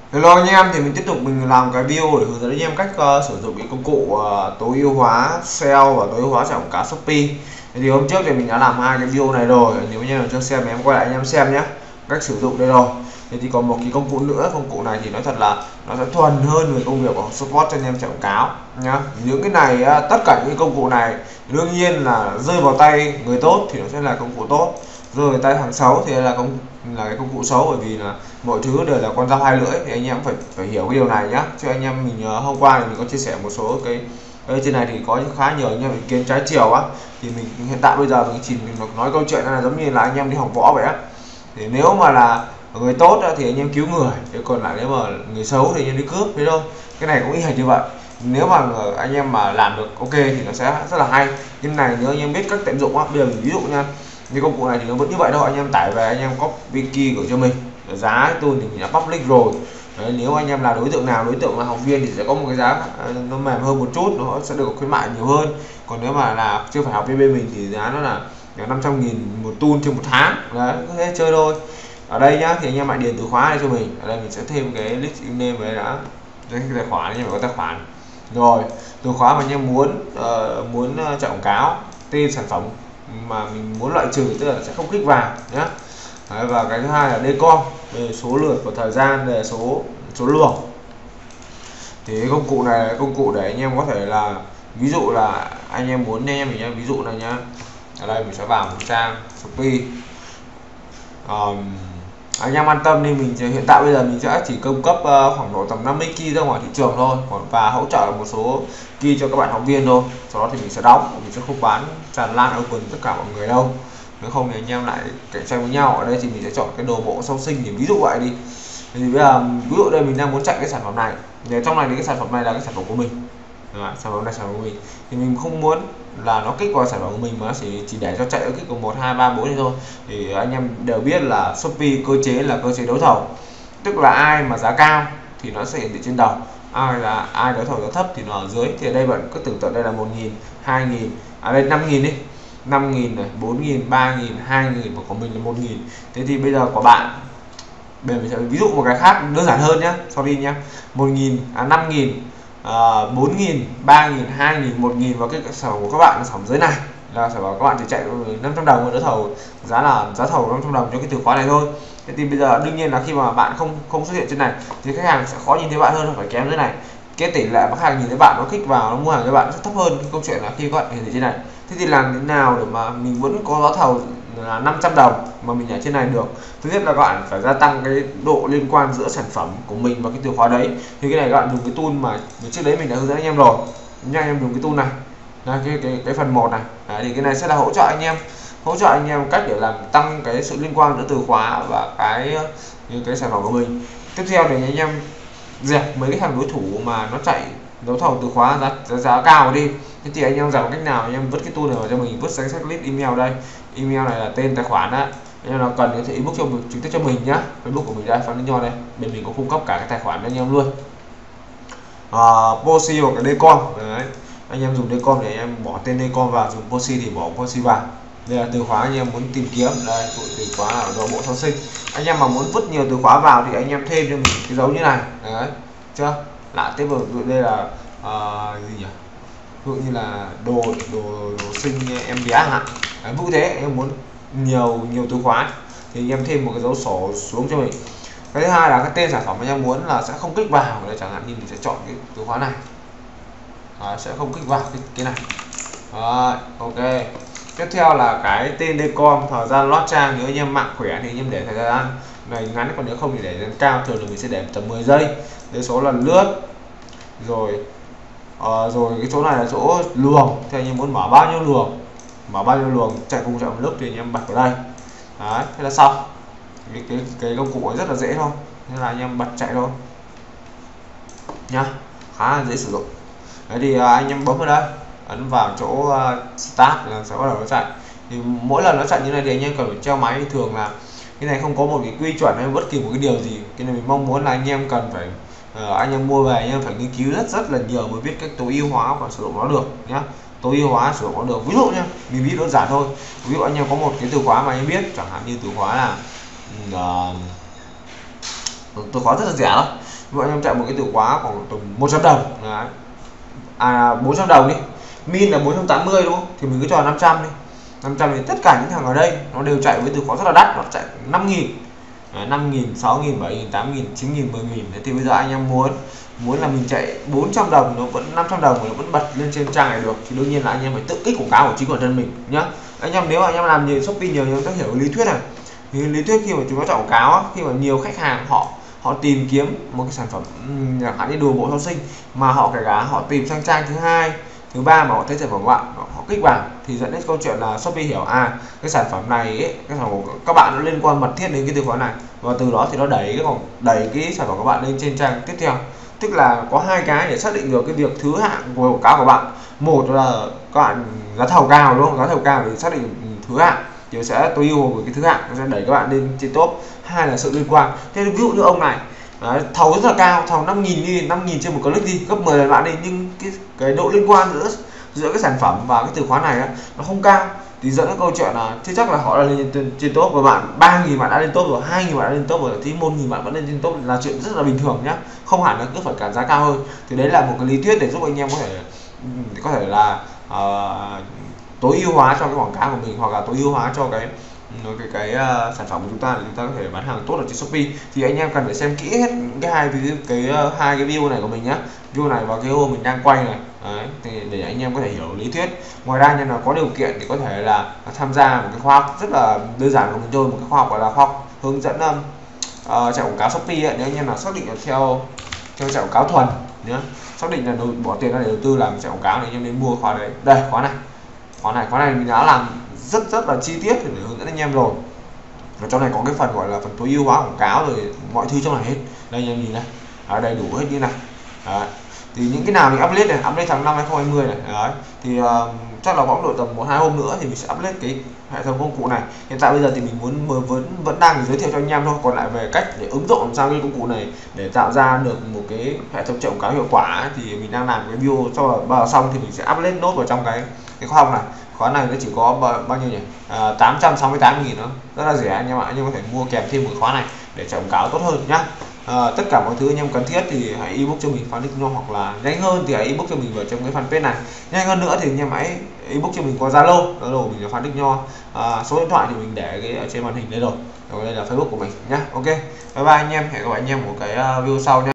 Hello anh em, thì mình tiếp tục mình làm cái video để hướng dẫn anh em cách sử dụng cái công cụ tối ưu hóa SEO và tối ưu hóa chạy quảng cáo Shopee. Thì hôm trước thì mình đã làm hai cái video này rồi, nếu anh em chưa xem thì em quay lại anh em xem nhé, cách sử dụng đây rồi. Thì còn một cái công cụ nữa, công cụ này thì nói thật là nó sẽ thuần hơn về công việc của support cho anh em chạy quảng cáo nhá. Những cái này tất cả những công cụ này đương nhiên là rơi vào tay người tốt thì nó sẽ là công cụ tốt, rơi vào tay thằng xấu thì là cái công cụ xấu, bởi vì là mọi thứ đều là con dao hai lưỡi, thì anh em phải hiểu cái điều này nhá. Chứ anh em mình hôm qua thì mình có chia sẻ một số cái trên này thì có khá nhiều anh em ý kiến trái chiều á, thì mình hiện tại bây giờ mình chỉ nói câu chuyện là giống như là anh em đi học võ vậy á. Thì nếu mà là người tốt thì anh em cứu người, thế còn lại nếu mà người xấu thì anh em đi cướp, thế thôi. Cái này cũng y hệt như vậy, nếu mà anh em mà làm được ok thì nó sẽ rất là hay. Nhưng này nếu anh em biết cách tận dụng á, bây giờ mình ví dụ nha, như công cụ này thì nó vẫn như vậy thôi, anh em tải về anh em copy key của cho mình, giá tool thì mình đã public rồi. Đấy, nếu anh em là đối tượng nào, đối tượng là học viên thì sẽ có một cái giá nó mềm hơn một chút, nó sẽ được khuyến mại nhiều hơn. Còn nếu mà là chưa phải học viên bên mình thì giá nó là 500.000 một tool trên một tháng. Đấy, có thể chơi thôi. Ở đây nhá, thì anh em lại điền từ khóa này cho mình. Ở đây mình sẽ thêm cái list name vào đây đã, cái tài khoản, anh em phải có tài khoản rồi. Từ khóa mà anh em muốn chạy quảng cáo, tên sản phẩm mà mình muốn loại trừ, tức là sẽ không kích vào nhé. Đấy, và cái thứ hai là decom, về số lượt và thời gian, về số luồng. Thì cái công cụ này là công cụ để anh em có thể là, ví dụ là anh em muốn, anh em mình ví dụ này nhá, ở đây mình sẽ vào một trang Shopee. Anh em an tâm đi, mình hiện tại bây giờ mình sẽ chỉ cung cấp khoảng độ tầm 50 key ra ngoài thị trường thôi, còn và hỗ trợ một số key cho các bạn học viên thôi. Sau đó thì mình sẽ đóng, mình sẽ không bán tràn lan open tất cả mọi người đâu, nếu không thì anh em lại cạnh tranh với nhau. Ở đây thì mình sẽ chọn cái đồ bộ sau sinh, thì ví dụ vậy đi. Thì bây giờ ví dụ đây mình đang muốn chạy cái sản phẩm này, thì trong này thì cái sản phẩm này là cái sản phẩm của mình. Đấy, sản phẩm này sản phẩm của mình thì mình không muốn là nó kích vào sản phẩm của mình, mà nó chỉ để cho chạy ở kích của 1, 2, 3, 4 thôi. Thì anh em đều biết là Shopee cơ chế là cơ chế đấu thầu, tức là ai mà giá cao thì nó sẽ hiển thị trên đầu, ai đấu thầu giá thấp thì nó ở dưới. Thì ở đây bạn cứ tưởng tượng đây là 1.000, 2.000, ở đây 5.000 đi, 5.000 này, 4.000, 3.000, 2.000 và của mình là 1.000. Thế thì bây giờ của bạn, bây giờ mình sẽ ví dụ một cái khác đơn giản hơn nhé, sorry nhé, 1.000, 5.000, 4.000, 3.000, 2.000, 1.000 và cái sản phẩm của các bạn, sản phẩm dưới này là sản phẩm các bạn chỉ chạy 500 đồng với đấu thầu, giá thầu 500 đồng cho cái từ khóa này thôi. Thế thì bây giờ đương nhiên là khi mà bạn không xuất hiện trên này thì khách hàng sẽ khó nhìn thấy bạn hơn, phải kém dưới này. Cái tỷ lệ mà khách hàng nhìn thấy bạn, nó kích vào, nó mua hàng với bạn sẽ thấp hơn cái câu chuyện là khi các bạn hiển thị trên này. Thế thì làm thế nào để mà mình vẫn có giá thầu là 500 đồng mà mình ở trên này được? Thứ nhất là các bạn phải gia tăng cái độ liên quan giữa sản phẩm của mình và cái từ khóa đấy. Thì cái này các bạn dùng cái tool mà trước đấy mình đã hướng dẫn anh em rồi nha. Anh em dùng cái tool này là cái phần 1 này. Đấy, thì cái này sẽ là hỗ trợ anh em cách để làm tăng cái sự liên quan giữa từ khóa và cái sản phẩm của mình. Tiếp theo thì anh em dẹp mấy cái thằng đối thủ mà nó chạy đấu thầu từ khóa giá cao đi. Thế thì anh em làm cách nào? Anh em vứt cái tool này vào cho mình, vứt danh sách list email đây. Email này là tên tài khoản á, anh em nào cần có thể inbox trực tiếp cho mình nhá. Facebook của mình đây, Phan Linh Nho đây, bên mình có cung cấp cả cái tài khoản cho anh em luôn. Posi hoặc là decom đấy, anh em dùng decom để anh em bỏ tên decom vào, dùng Posi thì bỏ Posi vào. Đây là từ khóa anh em muốn tìm kiếm, đây từ khóa ở đồ bộ sau sinh. Anh em mà muốn vứt nhiều từ khóa vào thì anh em thêm cho mình cái dấu như này, đấy chưa? Lại tiếp vào đây là gì nhỉ, ví dụ như là đồ sinh em bé hả, ví dụ thế. Anh em muốn nhiều từ khóa thì anh em thêm một cái dấu sổ xuống cho mình. Cái thứ hai là cái tên sản phẩm anh em muốn là sẽ không kích vào, đây chẳng hạn như mình sẽ chọn cái từ khóa này. Sẽ không kích vào cái này. Ok. Tiếp theo là cái tên decom, thời gian load trang, nếu anh em mạng khỏe thì anh em để thời gian này ngắn, còn nếu không thì để lên cao, thường là mình sẽ để tầm 10 giây. Cái số lần lướt rồi rồi cái chỗ này là chỗ luồng, thì anh em muốn mở bao nhiêu luồng chạy cùng chạy một lúc thì anh em bật vào đây. Đấy, thế là xong. Cái công cụ rất là dễ thôi, nên là anh em bật chạy thôi nhá, khá là dễ sử dụng. Đấy thì anh em bấm vào đây, ấn vào chỗ start là sẽ bắt đầu nó chạy. Thì mỗi lần nó chạy như này thì anh em cần phải treo máy. Thường là cái này không có một cái quy chuẩn hay bất kỳ một cái điều gì, cái này mình mong muốn là anh em cần phải anh em mua về anh em phải nghiên cứu rất là nhiều mới biết cách tối ưu hóa và sử dụng nó được nhá. Tối ưu hóa sử dụng nó được, ví dụ nhá, mình ví dụ đơn giản thôi. Ví dụ anh em có một cái từ khóa mà anh em biết, chẳng hạn như từ khóa là từ khóa rất là rẻ thôi, Ví dụ anh em chạy một cái từ khóa khoảng tầm 100 đồng đấy, 400 đồng đi, min là 480 đúng không, thì mình cứ cho 500 đi. 500 thì tất cả những thằng ở đây nó đều chạy với từ khóa rất là đắt, nó chạy 5.000, 5.000, 6.000, 7.000, 8.000, 9.000, 10.000. Thì bây giờ anh em muốn là mình chạy 400 đồng nó vẫn 500 đồng nó vẫn bật lên trên trang này được, thì đương nhiên là anh em phải tự kích quảng cáo của chính bản thân mình nhá. Anh em nếu mà anh em làm nhiều Shopee nhiều, anh em hiểu lý thuyết này. Thì lý thuyết khi mà chúng nó chọn quảng cáo, khi mà nhiều khách hàng họ tìm kiếm một cái sản phẩm chẳng hạn như đồ bộ sau sinh, mà họ kể cả họ tìm sang trang thứ hai, thứ ba mà họ thấy sản phẩm của bạn, họ kích vào, thì dẫn đến câu chuyện là Shopee hiểu cái sản phẩm này ấy, cái sản phẩm của các bạn nó liên quan mật thiết đến cái từ khóa này, và từ đó thì nó đẩy cái sản phẩm của bạn lên trên trang tiếp theo. Tức là có hai cái để xác định được cái việc thứ hạng của quảng cáo của bạn. Một là các bạn giá thầu cao đúng không, giá thầu cao để xác định thứ hạng thì sẽ tối ưu với cái thứ hạng, nó sẽ đẩy các bạn lên trên top. Hai là sự liên quan. Thế ví dụ như ông này đấy, thầu rất là cao, thầu 5.000 đi, 5.000 trên một click đi, gấp 10 lần bạn đi, nhưng cái độ liên quan giữa cái sản phẩm và cái từ khóa này nó không cao, thì dẫn đến câu chuyện là chưa chắc là họ đã lên trên top. Và bạn 3.000 bạn đã lên top rồi, 2.000 bạn đã lên top rồi, thì 1.000 bạn vẫn lên trên top là chuyện rất là bình thường nhá, không hẳn là cứ phải cản giá cao hơn. Thì đấy là một cái lý thuyết để giúp anh em có thể là tối ưu hóa cho cái quảng cáo của mình, hoặc là tối ưu hóa cho cái sản phẩm của chúng ta để chúng ta có thể bán hàng tốt ở trên Shopee. Thì anh em cần phải xem kỹ hết hai cái video này của mình nhé, video này và cái video mình đang quay này. Đấy, thì để anh em có thể hiểu lý thuyết. Ngoài ra anh em có điều kiện thì có thể là tham gia một cái khóa học rất là đơn giản của mình thôi, một cái khóa học gọi là khóa học hướng dẫn chạy quảng cáo Shopee ấy. Nếu anh em là xác định theo chạy quảng cáo thuần nhé, xác định là bỏ tiền ra để đầu tư làm chạy quảng cáo, thì anh em nên mua khóa đấy. Đây, khóa này mình đã làm rất là chi tiết để hướng dẫn anh em rồi. Và trong này có cái phần gọi là phần tối ưu hóa quảng cáo rồi mọi thứ trong này hết. Đây anh em nhìn này, ở đây đủ hết như này. Đấy. Thì những cái nào mình update này, update tháng 5 2020 này. Đấy. Thì chắc là có độ tầm 1-2 hôm nữa thì mình sẽ update cái hệ thống công cụ này. Hiện tại bây giờ thì mình vẫn đang giới thiệu cho anh em thôi. Còn lại về cách để ứng dụng làm sao cái công cụ này để tạo ra được một cái hệ thống chạy quảng cáo hiệu quả ấy, thì mình đang làm cái video cho bao xong thì mình sẽ update nốt vào trong cái khóa học này. Khóa này nó chỉ có bao nhiêu nhỉ? 868.000 nữa, rất là rẻ anh em ạ. Anh em có thể mua kèm thêm một khóa này để chạy quảng cáo tốt hơn nhá. Tất cả mọi thứ anh em cần thiết thì hãy inbox cho mình Phan Đức Nho, hoặc là nhanh hơn thì hãy inbox cho mình vào trong cái fanpage này. Nhanh hơn nữa thì anh em hãy inbox cho mình qua Zalo của mình là Phan Đức Nho. Số điện thoại thì mình để cái ở trên màn hình đây rồi. Đây là Facebook của mình nhá. Ok, bye bye anh em, hẹn gặp lại anh em một cái video sau nhé.